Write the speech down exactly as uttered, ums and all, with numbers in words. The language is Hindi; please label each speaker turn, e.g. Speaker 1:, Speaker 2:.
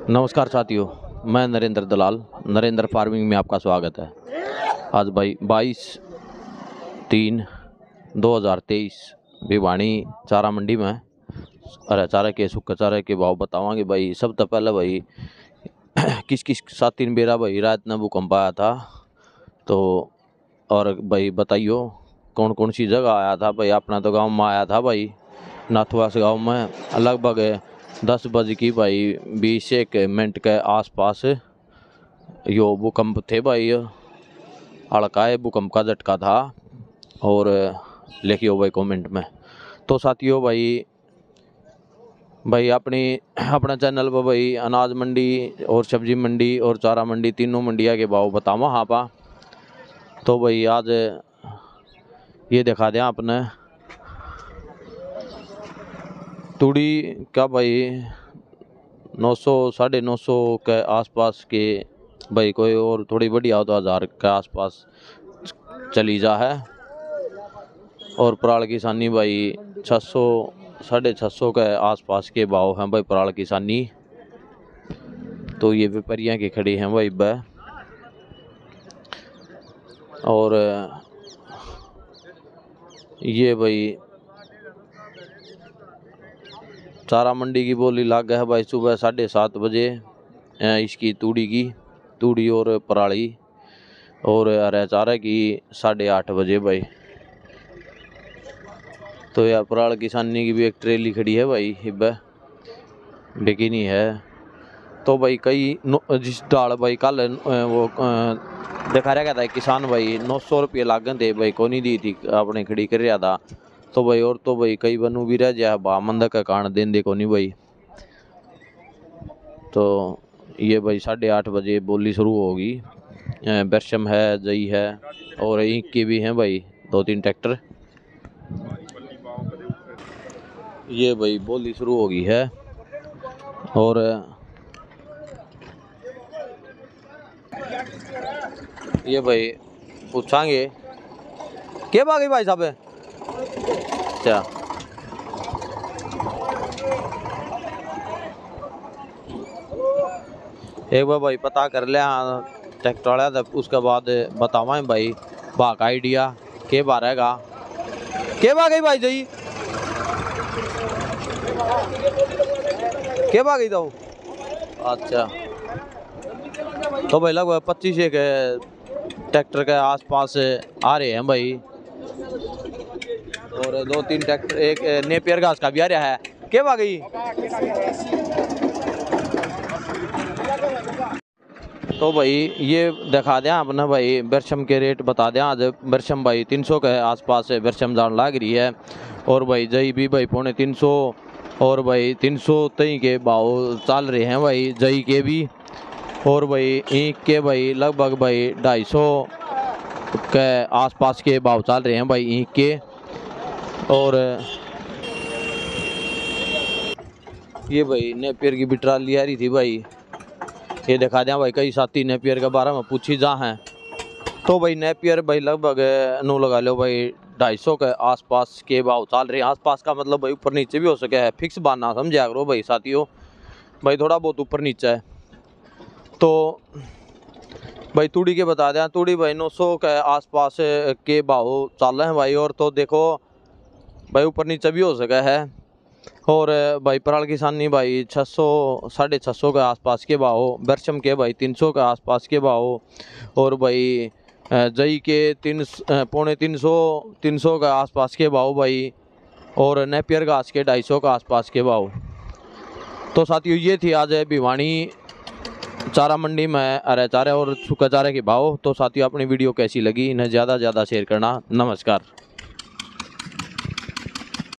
Speaker 1: नमस्कार साथियों, मैं नरेंद्र दलाल, नरेंद्र फार्मिंग में आपका स्वागत है। आज भाई बाईस तीन दो हज़ार तेईस भिवानी चारा मंडी में अरे चारे के सूखे चारे के भाव बतावांगे भाई। सब तो पहले भाई किस किस सात तीन बेरा भाई रात ने भूकंप आया था, तो और भाई बताइयो कौन कौन सी जगह आया था भाई। अपना तो गांव में आया था भाई, नाथुआस गांव में लगभग दस बज की भाई बीस एक मिनट के आसपास यो भूकंप थे भाई। हल्का है भूकंप का झटका था और लिखियो भाई कमेंट में। तो साथियों भाई भाई अपनी अपना चैनल पर भाई अनाज मंडी और सब्जी मंडी और चारा मंडी तीनों मंडिया के भाव बतावा हाँ पा। तो भाई आज ये दिखा दें आपने तूड़ी का भाई नौ सौ साढ़े नौ सौ के आसपास के भाई, कोई और थोड़ी बढ़िया हो तो हज़ार के आसपास चली जा है। और पराल किसानी भाई छः सौ साढ़े छः सौ के आसपास के भाव हैं भाई पराल किसानी। तो ये व्यापारियाँ की खड़ी हैं भाई ब और ये भाई चारा मंडी की बोली लाग है भाई सुबह साढ़े सात बजे इसकी तूड़ी की तूड़ी और पराली, और हरे चारे की साढ़े आठ बजे भाई। तो यार पराल किसानी की भी एक ट्रेली खड़ी है भाई हिब्बे बिकिनी है। तो भाई कई जिस डाल भाई कल वो दिखा रहा था किसान भाई नौ सौ रुपये लागन थे भाई को नहीं दी थी आपने खड़ी कर रहा था। तो भाई और तो भाई कई बनू भी रह जाए बा मंदा का कारण देन दे को नहीं भाई। तो ये भाई साढ़े आठ बजे बोली शुरू होगी। बरशम है, जई है और ईंक की भी हैं भाई दो तीन ट्रैक्टर। ये भाई बोली शुरू होगी है और ये भाई पूछांगे क्या बाकी भाई साहब क्या एक बार भाई पता कर लिया ट्रैक्टर वाला, तब उसके बाद बतावा भाई बाक आइडिया के बारेगा के बाकी भाई जी के बाकी तो अच्छा। तो भाई लगभग पच्चीस एक ट्रैक्टर के आसपास आ रहे हैं भाई और दो तीन ट्रैक्टर एक नेपियर घास का भी आ रहा है के बाकी। तो भाई ये दिखा दें आपने भाई बरशम के रेट बता दें। आज बरशम भाई तीन सौ के आसपास है बरशम जान लाग रही है और भाई जई भी भाई पौने तीन सौ और भाई तीन सौ तई के भाव चल रहे हैं भाई जई के भी। और भाई ईंक के भाई लगभग भाई ढाई सौ के आसपास के भाव चल रहे हैं भाई ईंक के। और ये भाई नेपियर की भी ट्राली आ रही थी भाई, ये दिखा दें भाई कई साथी नेपियर के बारे में पूछी जा हैं। तो भाई नेपियर भाई लगभग नू लगा लो भाई ढाई सौ के आसपास के भाव चल रहे हैं। आसपास का मतलब भाई ऊपर नीचे भी हो सके है, फिक्स बाना समझा करो भाई साथियों, भाई थोड़ा बहुत ऊपर नीचे है। तो भाई तूड़ी के बता दें तूड़ी भाई नौ सौ के आसपास के भाव चल रहे हैं भाई। और तो देखो भाई ऊपर नीचे भी हो सका है। और भाई पराल किसानी भाई छः सौ साढ़े छः सौ के आसपास के भाव, बरशम के भाई तीन सौ के आसपास के भाव और भाई जई के तीन पौने तीन सौ तीन सौ के आसपास के भाव भाई और नेपियर घास के ढाई सौ के आसपास के भाव। तो साथियों ये थी आज भिवानी चारा मंडी में अरे चारे और सूखा चारे के भाव। तो साथियों अपनी वीडियो कैसी लगी इन्हें ज़्यादा ज़्यादा शेयर करना। नमस्कार।